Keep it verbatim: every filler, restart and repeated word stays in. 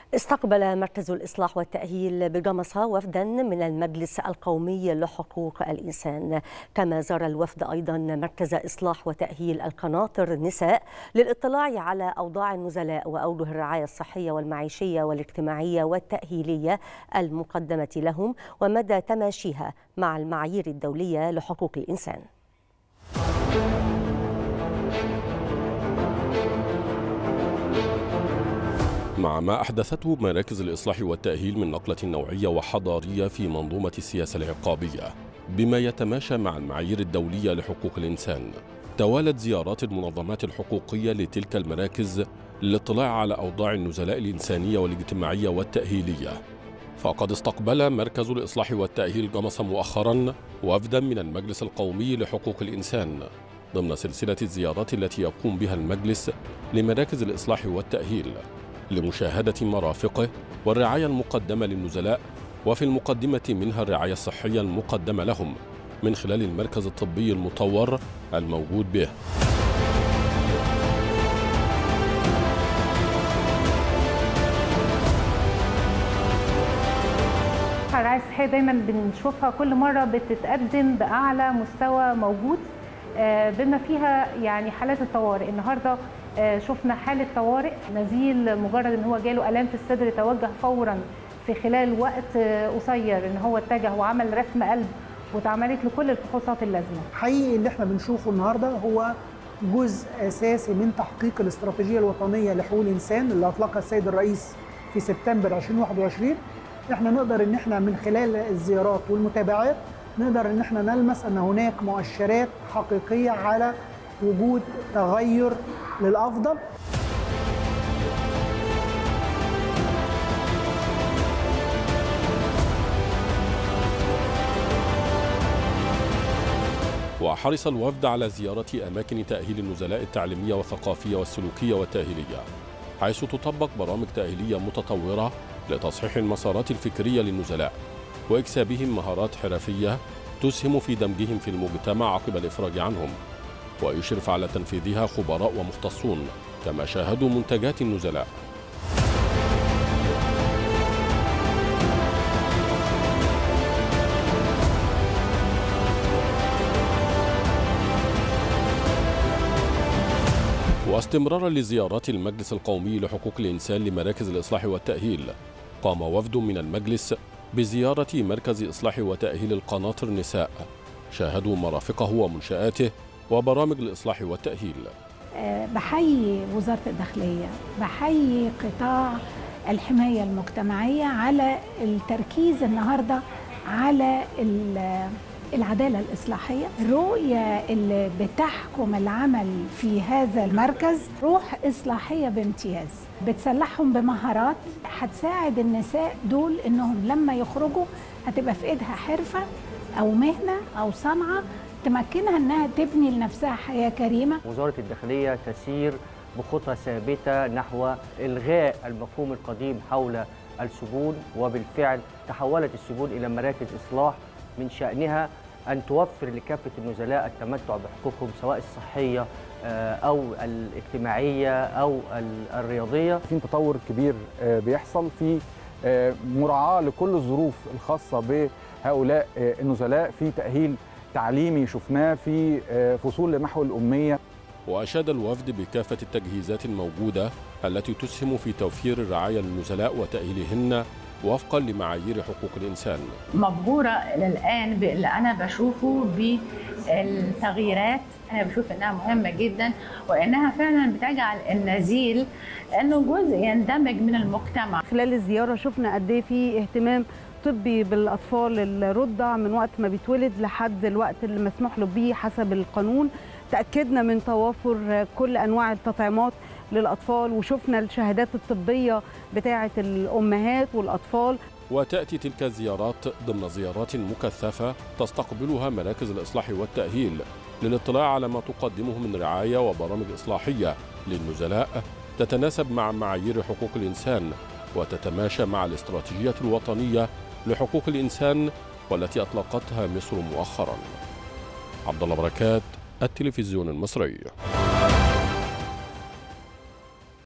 استقبل مركز الإصلاح والتأهيل بجمصة وفدا من المجلس القومي لحقوق الإنسان، كما زار الوفد أيضا مركز إصلاح وتأهيل القناطر نساء للاطلاع على أوضاع النزلاء وأوجه الرعاية الصحية والمعيشية والاجتماعية والتأهيلية المقدمة لهم ومدى تماشيها مع المعايير الدولية لحقوق الإنسان. مع ما أحدثته مراكز الإصلاح والتأهيل من نقلة نوعية وحضارية في منظومة السياسة العقابية بما يتماشى مع المعايير الدولية لحقوق الإنسان، توالت زيارات المنظمات الحقوقية لتلك المراكز للاطلاع على أوضاع النزلاء الإنسانية والاجتماعية والتأهيلية. فقد استقبل مركز الإصلاح والتأهيل جمصة مؤخرا وفدا من المجلس القومي لحقوق الإنسان ضمن سلسلة الزيارات التي يقوم بها المجلس لمراكز الإصلاح والتأهيل لمشاهدة مرافقه والرعاية المقدمة للنزلاء، وفي المقدمة منها الرعاية الصحية المقدمة لهم من خلال المركز الطبي المطور الموجود به. الرعاية الصحية دايما بنشوفها كل مرة بتتقدم بأعلى مستوى موجود بما فيها يعني حالات الطوارئ. النهارده شفنا حالة طوارئ، نزيل مجرد ان هو جاله آلام في الصدر توجه فورا في خلال وقت قصير ان هو اتجه وعمل رسم قلب واتعملت له كل الفحوصات اللازمة. حقيقي اللي احنا بنشوفه النهارده هو جزء اساسي من تحقيق الاستراتيجية الوطنية لحقوق الانسان اللي اطلقها السيد الرئيس في سبتمبر ألفين وواحد وعشرين. احنا نقدر ان احنا من خلال الزيارات والمتابعات نقدر ان احنا نلمس ان هناك مؤشرات حقيقية على وجود تغير للأفضل. وحرص الوفد على زيارة أماكن تأهيل النزلاء التعليمية والثقافية والسلوكية والتأهيلية، حيث تطبق برامج تأهيلية متطورة لتصحيح المسارات الفكرية للنزلاء وإكسابهم مهارات حرفية تسهم في دمجهم في المجتمع عقب الإفراج عنهم، ويشرف على تنفيذها خبراء ومختصون كما شاهدوا منتجات النزلاء. واستمرارا لزيارات المجلس القومي لحقوق الإنسان لمراكز الإصلاح والتأهيل، قام وفد من المجلس بزيارة مركز إصلاح وتأهيل القناطر نساء، شاهدوا مرافقه ومنشآته وبرامج الإصلاح والتأهيل. بحيي وزارة الداخلية، بحيي قطاع الحماية المجتمعية على التركيز النهاردة على العدالة الإصلاحية. الرؤية اللي بتحكم العمل في هذا المركز روح إصلاحية بامتياز، بتسلحهم بمهارات هتساعد النساء دول إنهم لما يخرجوا هتبقى في إيدها حرفة أو مهنة أو صنعة تمكنها انها تبني لنفسها حياه كريمه. وزاره الداخليه تسير بخطى ثابته نحو الغاء المفهوم القديم حول السجون، وبالفعل تحولت السجون الى مراكز اصلاح من شانها ان توفر لكافه النزلاء التمتع بحقوقهم سواء الصحيه او الاجتماعيه او الرياضيه. في تطور كبير بيحصل في مراعاه لكل الظروف الخاصه بهؤلاء النزلاء، في تاهيل تعليمي شفناه، في فصول لمحو الأمية. وأشاد الوفد بكافة التجهيزات الموجودة التي تسهم في توفير الرعاية للنزلاء وتأهيلهن وفقا لمعايير حقوق الإنسان. مبهورة الآن باللي أنا بشوفه بالتغييرات، أنا بشوف إنها مهمة جدا وإنها فعلا بتجعل النزيل إنه جزء يندمج من المجتمع. خلال الزيارة شفنا قد إيه في اهتمام طبي بالأطفال الرضع من وقت ما بيتولد لحد الوقت اللي مسموح له بيه حسب القانون. تأكدنا من توافر كل أنواع التطعيمات للأطفال، وشفنا الشهادات الطبية بتاعة الأمهات والأطفال. وتأتي تلك الزيارات ضمن زيارات مكثفة تستقبلها مراكز الإصلاح والتأهيل للاطلاع على ما تقدمه من رعاية وبرامج إصلاحية للنزلاء تتناسب مع معايير حقوق الإنسان وتتماشى مع الاستراتيجية الوطنية لحقوق الإنسان والتي أطلقتها مصر مؤخرا. عبد الله بركات، التلفزيون المصري.